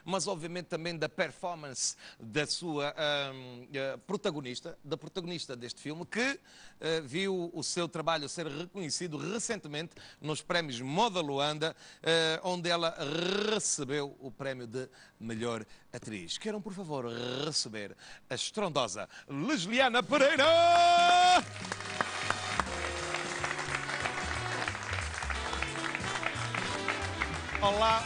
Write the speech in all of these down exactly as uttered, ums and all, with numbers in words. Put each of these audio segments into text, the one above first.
mas obviamente também da performance da sua hum, uh, protagonista, da protagonista deste filme, que uh, viu o seu trabalho ser reconhecido recentemente nos prémios Moda Luanda, uh, onde ela recebeu o prémio de melhor atriz. Queiram, por favor, receber a estrondosa Lesliana Pereira! Olá,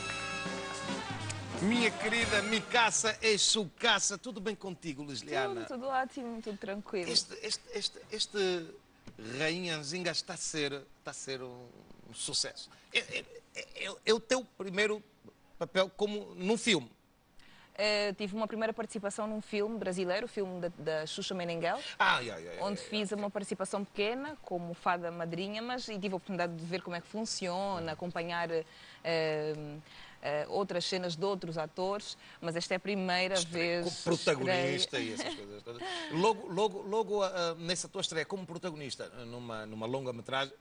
minha querida Micaça e Sucaça, tudo bem contigo, Lesliana? Tudo, tudo ótimo, tudo tranquilo. Este, este, este, este Rainha Nzinga está a ser, está a ser um, um sucesso. É, é, é, é o teu primeiro papel como num filme. Uh, tive uma primeira participação num filme brasileiro, o filme da, da Xuxa Meneghel, ai, ai, ai, onde ai, fiz ai. uma participação pequena, como fada madrinha, mas e tive a oportunidade de ver como é que funciona, acompanhar uh, uh, outras cenas de outros atores, mas esta é a primeira Estreia, vez... como protagonista estreia. e essas coisas todas. Logo, logo, logo uh, nessa tua estreia como protagonista, numa, numa longa-metragem,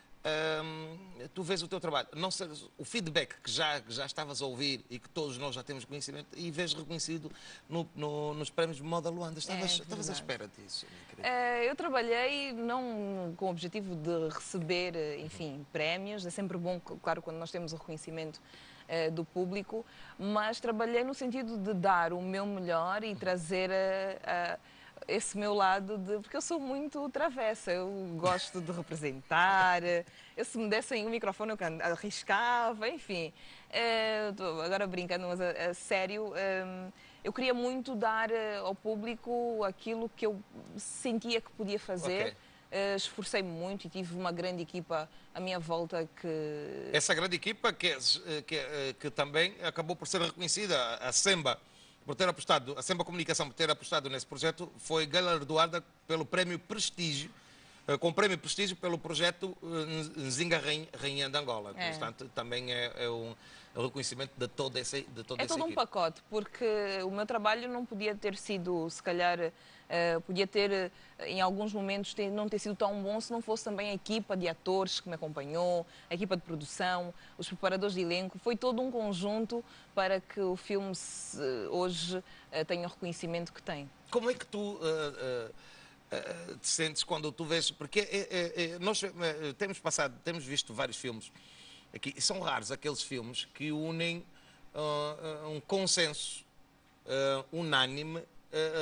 Uh, tu vês o teu trabalho, não sei, o feedback que já, que já estavas a ouvir e que todos nós já temos conhecimento e vês reconhecido no, no, nos prémios de Moda Luanda. Estavas, É, estavas à espera disso? Uh, eu trabalhei não com o objetivo de receber, enfim, prémios. É sempre bom, claro, quando nós temos o reconhecimento uh, do público, mas trabalhei no sentido de dar o meu melhor e trazer a, a esse meu lado, de, porque eu sou muito travessa, eu gosto de representar, eu se me dessem o microfone eu arriscava, enfim. Uh, agora brincando, mas a, a sério, um, eu queria muito dar ao público aquilo que eu sentia que podia fazer. Okay. Uh, esforcei-me muito e tive uma grande equipa à minha volta que... Essa grande equipa que, que, que também acabou por ser reconhecida, a Semba, por ter apostado, a Semba Comunicação, por ter apostado nesse projeto, foi galardoada pelo Prémio Prestígio, com o Prémio Prestígio pelo projeto Nzinga Rainha de Angola. É. Portanto, também é, é um reconhecimento de todo esse de todo É todo um pacote, porque o meu trabalho não podia ter sido, se calhar, uh, podia ter, em alguns momentos, ter, não ter sido tão bom se não fosse também a equipa de atores que me acompanhou, a equipa de produção, os preparadores de elenco. Foi todo um conjunto para que o filme se, hoje uh, tenha o reconhecimento que tem. Como é que tu... Uh, uh... Uh, te sentes quando tu vês, porque é, é, é, nós uh, temos passado, temos visto vários filmes aqui, e são raros aqueles filmes que unem uh, um consenso uh, unânime uh,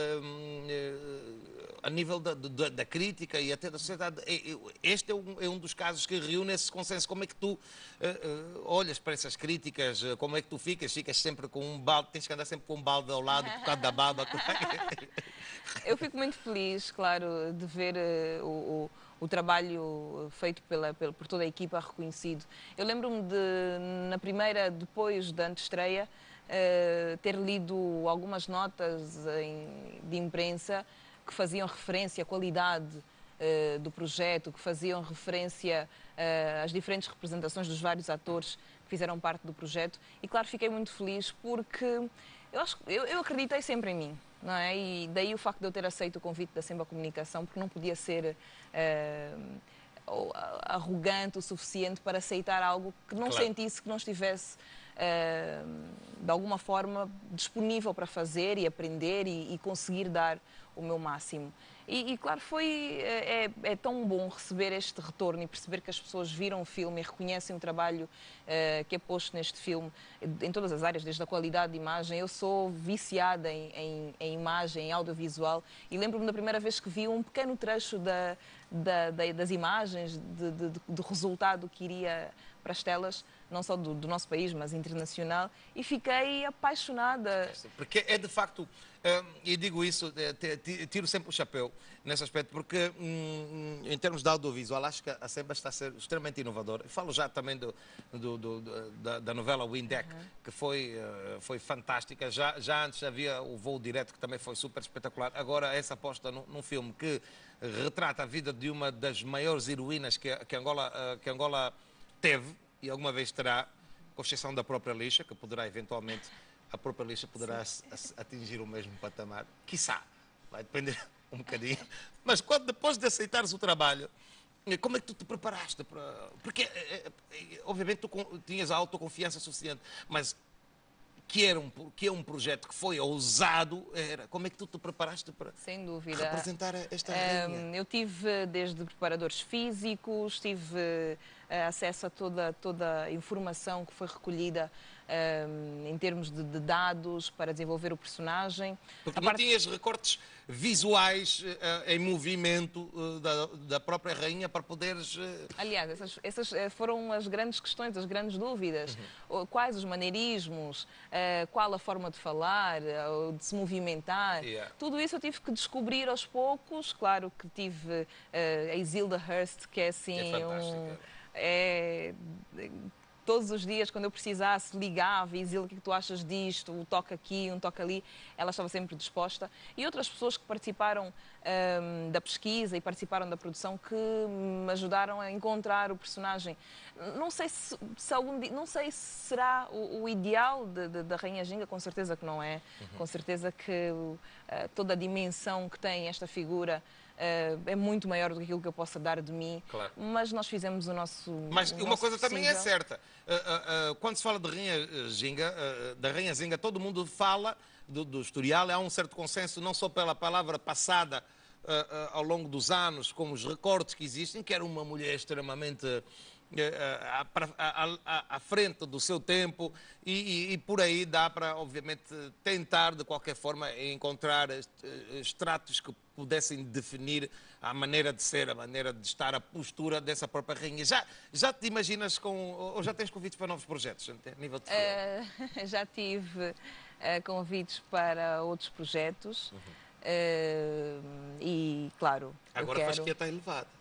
uh, a nível da, da, da crítica e até da sociedade. Este é um, é um dos casos que reúne esse consenso. Como é que tu uh, uh, olhas para essas críticas? Como é que tu ficas? Ficas sempre com um balde, tens que andar sempre com um balde ao lado por causa da baba. Eu fico muito feliz, claro, de ver uh, o, o, o trabalho feito pela, pela, por toda a equipa reconhecido. Eu lembro-me de, na primeira, depois da antestreia, uh, ter lido algumas notas em, de imprensa que faziam referência à qualidade uh, do projeto, que faziam referência uh, às diferentes representações dos vários atores que fizeram parte do projeto. E, claro, fiquei muito feliz porque eu, acho, eu, eu acreditei sempre em mim. Não é? E daí o facto de eu ter aceito o convite da Semba Comunicação, porque não podia ser uh, arrogante o suficiente para aceitar algo que não claro. sentisse que não estivesse uh, de alguma forma disponível para fazer e aprender e, e conseguir dar o meu máximo. E, e claro, foi, é, é tão bom receber este retorno e perceber que as pessoas viram o filme e reconhecem o trabalho uh, que é posto neste filme em todas as áreas, desde a qualidade de imagem. Eu sou viciada em, em, em imagem, em audiovisual, e lembro-me da primeira vez que vi um pequeno trecho da, da, da, das imagens, de, de, de, do resultado que iria para as telas, não só do, do nosso país, mas internacional, e fiquei apaixonada. Porque é de facto, e digo isso, tiro sempre o chapéu nesse aspecto, porque em termos de audiovisual, acho que a Semba está a ser extremamente inovadora. Falo já também do, do, do, da, da novela Windeck, uhum. que foi, foi fantástica. Já, já antes havia o Voo Direto, que também foi super espetacular. Agora, essa aposta num, num filme que retrata a vida de uma das maiores heroínas que, que Angola... Que Angola teve, e alguma vez terá, com exceção da própria Lixa, que poderá eventualmente, a própria Lixa poderá atingir o mesmo patamar. Quiçá, vai depender um bocadinho. Mas quando, depois de aceitares o trabalho, como é que tu te preparaste para... Porque, obviamente, tu tinhas a autoconfiança suficiente, mas que, era um, que é um projeto que foi ousado. Era, como é que tu te preparaste para Sem dúvida. representar esta rainha? Eu tive desde preparadores físicos, tive uh, acesso a toda, toda a informação que foi recolhida um, em termos de, de dados para desenvolver o personagem. Porque a não parte... tinhas recortes visuais uh, em movimento uh, da, da própria rainha para poderes... Uh... Aliás, essas, essas foram as grandes questões, as grandes dúvidas. Uhum. Quais os maneirismos, uh, qual a forma de falar, uh, de se movimentar. Yeah. Tudo isso eu tive que descobrir aos poucos. Claro que tive uh, a Isilda Hurst, que é assim... É um, é, todos os dias, quando eu precisasse, ligava, Isilda, o que é que tu achas disto? Um toque aqui, um toque ali. Ela estava sempre disposta. E outras pessoas que participaram um, da pesquisa e participaram da produção que me ajudaram a encontrar o personagem. Não sei se, se algum dia, não sei se será o, o ideal de, de, da Rainha Ginga, com certeza que não é. Uhum. Com certeza que uh, toda a dimensão que tem esta figura Uh, é muito maior do que aquilo que eu possa dar de mim, claro. Mas nós fizemos o nosso Mas o uma nosso coisa possível. Também é certa, uh, uh, uh, quando se fala de Rainha Ginga, uh, da Rainha Ginga, todo mundo fala do, do historial, há um certo consenso, não só pela palavra passada uh, uh, ao longo dos anos, como os recortes que existem, que era uma mulher extremamente... À, à, à, à frente do seu tempo e, e, e por aí dá para, obviamente, tentar de qualquer forma encontrar estratos que pudessem definir a maneira de ser, a maneira de estar, a postura dessa própria rainha. Já, já te imaginas com, ou já tens convites para novos projetos a nível de uh, Já tive uh, convites para outros projetos uhum. uh, e, claro, agora eu faz quero... que está elevada.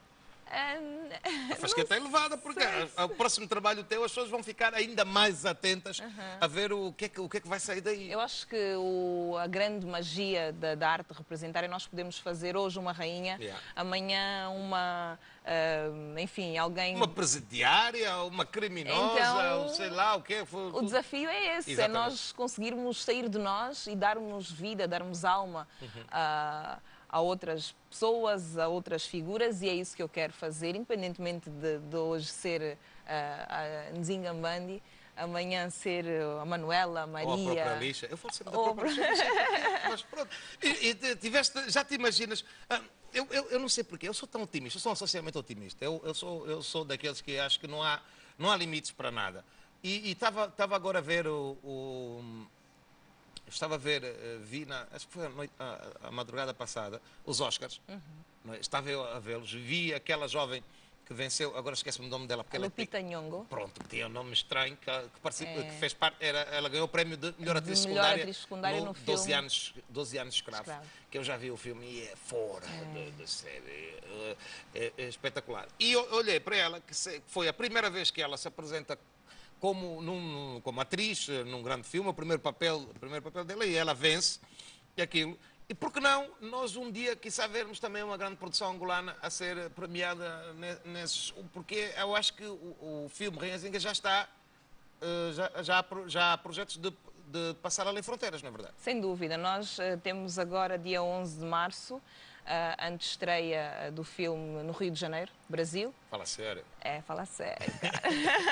Um, a fasqueta é elevada, porque o próximo trabalho teu as pessoas vão ficar ainda mais atentas uhum. a ver o que, é que, o que é que vai sair daí. Eu acho que o, a grande magia da, da arte representar é nós podemos fazer hoje uma rainha, yeah. amanhã uma, uh, enfim, alguém... Uma presidiária, uma criminosa, então, sei lá o que é. O desafio é esse, exatamente. É nós conseguirmos sair de nós e darmos vida, darmos alma uhum. a... a outras pessoas, a outras figuras, e é isso que eu quero fazer, independentemente de, de hoje ser a, a Nzinga Mbandi, amanhã ser a Manuela, a Maria... Ou a própria Lixa. Eu falo sempre da própria Lixa, mas pronto. E, e tiveste, já te imaginas... Eu, eu, eu não sei porquê, eu sou tão otimista, eu sou um socialmente otimista. Eu, eu, sou, eu sou daqueles que acho que não há, não há limites para nada. E estava agora a ver o... o Estava a ver, vi na, acho que foi a, noite, a, a madrugada passada, os Oscars. Uhum. Estava eu a vê-los, vi aquela jovem que venceu, agora esquece-me o nome dela. Porque a ela Lupita Nyong'o. Pronto, que tinha um nome estranho, que, que, parecia, é. que fez parte, era, ela ganhou o prémio de melhor atriz de secundária, melhor atriz secundária no, no doze filme. Anos, doze anos escravo, escravo. Que eu já vi o filme e é fora é. de, de série, é, é espetacular. E eu olhei para ela, que foi a primeira vez que ela se apresenta Como, num, como atriz, num grande filme, o primeiro papel, o primeiro papel dela, e ela vence aquilo. E por que não nós um dia, quizá, vermos também uma grande produção angolana a ser premiada nesses... Porque eu acho que o, o filme Rainha Zinga já está, já, já, há, já há projetos de, de passar além fronteiras, não é verdade? Sem dúvida. Nós uh, temos agora, dia onze de março, a antestreia do filme no Rio de Janeiro, Brasil. Fala sério. É, fala sério, cara.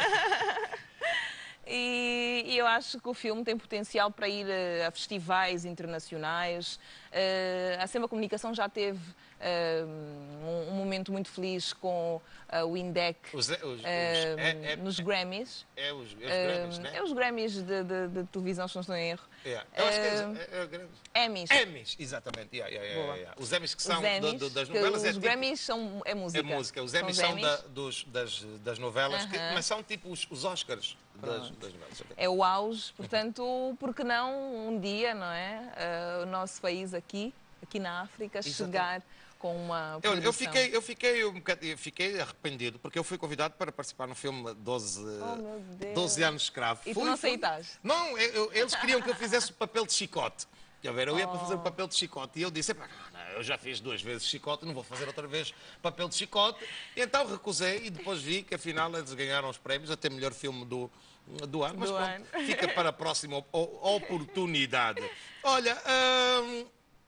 E, e eu acho que o filme tem potencial para ir uh, a festivais internacionais. Uh, a Sema Comunicação já teve uh, um, um momento muito feliz com uh, o INDEC os, os, os, uh, é, é, nos Grammys. É os, é os Grammys, uh, né? É os Grammys de, de, de televisão, se não estou em erro. Yeah. Eu acho que é, é, é Grammys. Emmys. Emmys, exatamente. Yeah, yeah, yeah, yeah. Os Emmys que são os Emmys, do, do, das novelas. Os é tipo, Grammys são, é música. É música. Os Emmys são, são da, dos, das, das novelas, uh-huh. que, mas são tipo os, os Oscars das, das novelas. Okay. É o auge, portanto, por que não um dia, não é? Uh, o nosso país aqui, aqui na África, exatamente. Chegar com uma eu, eu fiquei eu fiquei um eu fiquei arrependido porque eu fui convidado para participar no filme doze, oh, doze anos escravo. E fui, tu não aceitaste? Não, eu, eles queriam que eu fizesse o papel de chicote. Quer ver, eu ia oh. para fazer o papel de chicote e eu disse, não, eu já fiz duas vezes chicote, não vou fazer outra vez papel de chicote. E então recusei e depois vi que afinal eles ganharam os prémios, até melhor filme do, do ano, mas do pronto, ano. Fica para a próxima oportunidade. Olha, hum,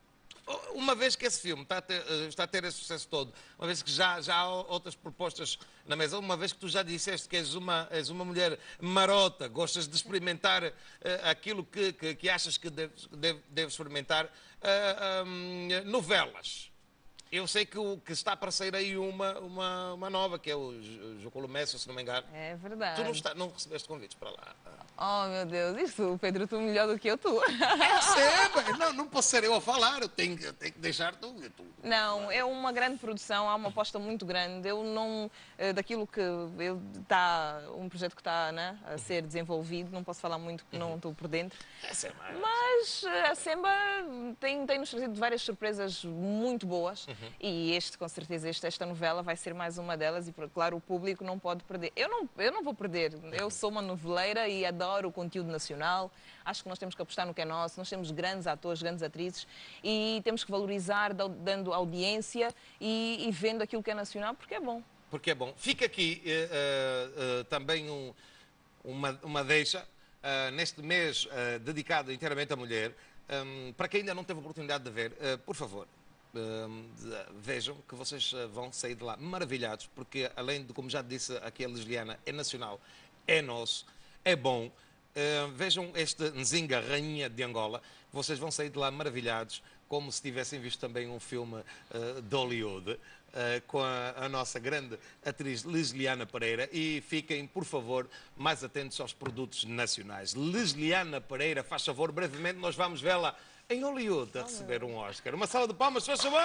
Uma vez que esse filme está a ter, está a ter esse sucesso todo, uma vez que já, já há outras propostas na mesa, uma vez que tu já disseste que és uma, és uma mulher marota, gostas de experimentar uh, aquilo que, que, que achas que deves, deve, deves experimentar, uh, um, novelas. Eu sei que, o, que está para sair aí uma, uma, uma nova, que é o Jocolo Messi, se não me engano. É verdade. Tu não, está, não recebeste convites para lá? Oh, meu Deus, isso, Pedro, tu melhor do que eu, tu. É sempre. Não, não posso ser eu a falar, eu tenho, eu tenho que deixar tu, tu. Não, é uma grande produção, há uma aposta muito grande. Eu não, daquilo que está, um projeto que está, né, a ser desenvolvido, não posso falar muito porque não estou por dentro. Mas a Semba tem, tem nos trazido várias surpresas muito boas. Uhum. E este, com certeza, este, esta novela vai ser mais uma delas e, claro, o público não pode perder. Eu não, eu não vou perder. Eu sou uma noveleira e adoro o conteúdo nacional. Acho que nós temos que apostar no que é nosso. Nós temos grandes atores, grandes atrizes e temos que valorizar, dando audiência e, e vendo aquilo que é nacional, porque é bom. Porque é bom. Fica aqui uh, uh, também um, uma, uma deixa, uh, neste mês uh, dedicado inteiramente à mulher. Um, para quem ainda não teve a oportunidade de ver, uh, por favor, Uh, vejam que vocês uh, vão sair de lá maravilhados, porque além de, como já disse aqui a Lesliana, é nacional, é nosso, é bom. Uh, vejam este Nzinga, Rainha de Angola, vocês vão sair de lá maravilhados, como se tivessem visto também um filme uh, de Hollywood, uh, com a, a nossa grande atriz Lesliana Pereira, e fiquem, por favor, mais atentos aos produtos nacionais. Lesliana Pereira, faz favor, brevemente nós vamos vê-la em Hollywood a receber um Oscar. Uma salva de palmas, faz favor!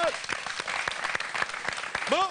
Bom,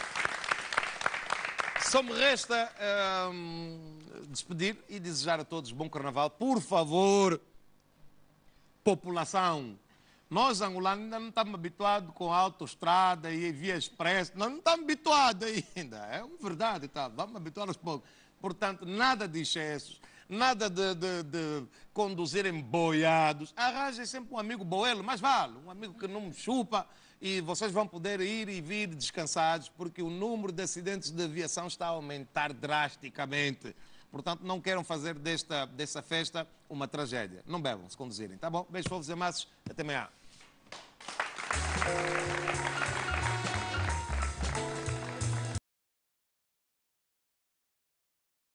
só me resta hum, despedir e desejar a todos bom carnaval. Por favor, população, nós angolanos ainda não estamos habituados com a autoestrada e via expresso, nós não estamos habituados ainda, é verdade, tá? Vamos habituar aos poucos. Portanto, nada de excessos. Nada de, de, de conduzirem boiados. Arranjem sempre um amigo boelo, mas vale, um amigo que não me chupa, e vocês vão poder ir e vir descansados, porque o número de acidentes de aviação está a aumentar drasticamente. Portanto, não queiram fazer desta, desta festa uma tragédia. Não bebam se conduzirem, tá bom? Beijos, povos e amassos, até amanhã.